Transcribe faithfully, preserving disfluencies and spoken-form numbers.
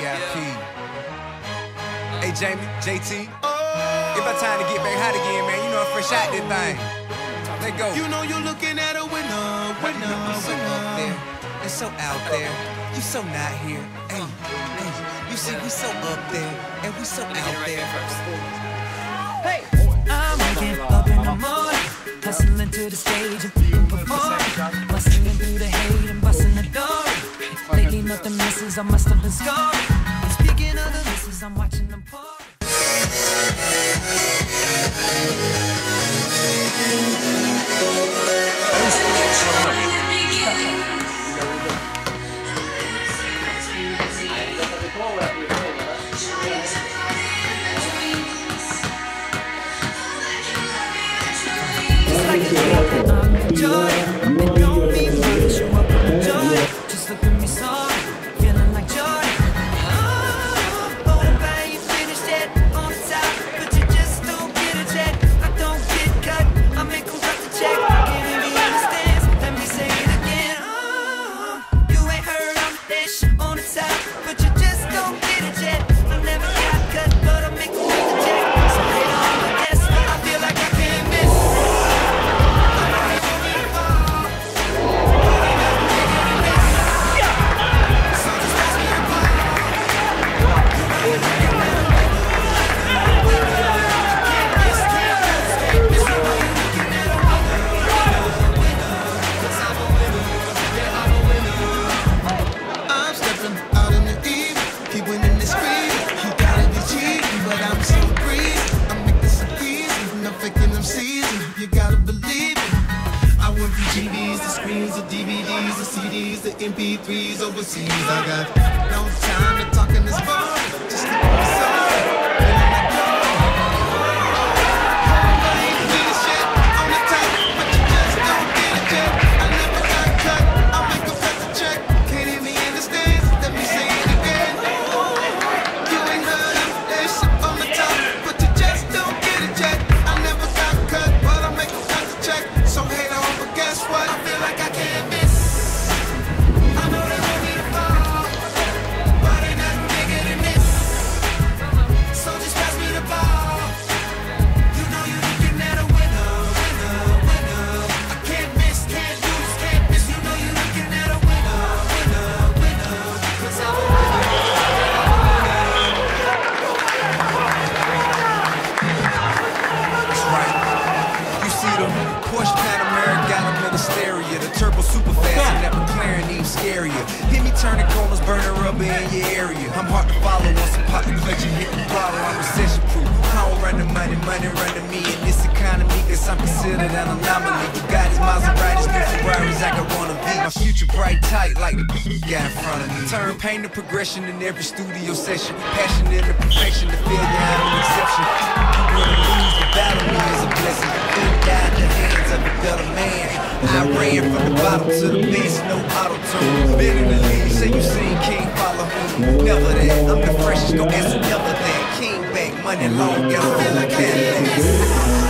I P. Hey, Jamie, J T. It's about time to get back hot again, man. You know I'm fresh out this thing. Let's go. You know you're looking at a winner, winner, You so winner. up there, and so out there. You so not here. Hey, hey. You see, we so up there, and we so out there. Hey, I'm waking up in the morning, hustling to the stage and performing, bustling through the hate and busting the door. Lately nothing misses, I must have been scoring. And speaking of the misses, I'm watching them pour. Like a dream, I'm enjoying. It don't mean much, show up with joy. Just look at me sorry, feeling like joy. Oh, oh, babe, you finished it on the top, but you just don't get a check. I don't get cut, I make them cut the check. Giving me the stands, let me say it again. Oh, you ain't heard I'm the dish on the top, but you just don't get a check. I never got cut, but I make them cut the check. So later on, I guess I feel like I can't miss. I'm stepping out in the eve, keep winning this speed. You gotta be cheating, but I'm so breezy. I make this easy, no faking them season. You gotta believe it. I went from G Ds to screens to D V Ds to C Ds to M P threes overseas. I got no time to talk in this phone, just look at me sorry. Feeling like gold. I ain't the biggest shit on the top, but you just don't get a check. I never got cut, I make a cut the check. Can't hear me in the stands, let me say it again. You ain't heard of that shit on the top, but you just don't get a check. I never got cut, but I make a cut the check. So hate on, but guess what? I feel like I can't miss. I know they want me to fall, but ain't nothing bigger than this. So just pass me the ball. You know you're looking at a winner, winner, winner. I can't miss, can't lose, can't miss. You know you're looking at a winner, winner, winner. 'Cause I'm a winner. That's right. You see the Porsche Panamera got them in the stereo. The turbo super fast and that McLaren even scarier. Hit me turning corners, burning rubber in your area. I'm hard to follow once I pop the clutch and hit the throttle. I'm recession proof. I don't run the money, money run to me. In this economy, cause I'm considered an anomaly. Bugattis, Maseratis, new Ferraris, I got one of these. My future bright tight like the got in front of me. Turn pain to progression in every studio session. Passion into perfection, the failure out of exception. You win or lose, the battle me is a blessing. Could die in the hands of a better man. I ran from the bottom to the best, no auto-tune. Been in the league, say you seen King follow who? Never that, I'm the freshest, go answer never that. King back, money long, got a feel like Cadillac.